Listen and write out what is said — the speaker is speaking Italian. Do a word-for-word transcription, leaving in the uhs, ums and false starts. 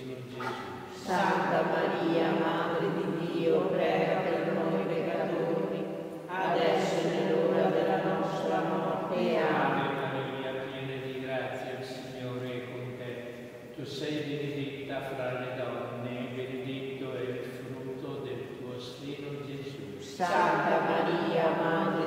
Gesù. Santa Maria, Madre di Dio, prega per noi peccatori, adesso è nell'ora della nostra morte. Amen. Maria, piena di grazia, il Signore è con te. Tu sei benedetta fra le donne, e benedetto è il frutto del tuo seno, Gesù. Santa Maria, Madre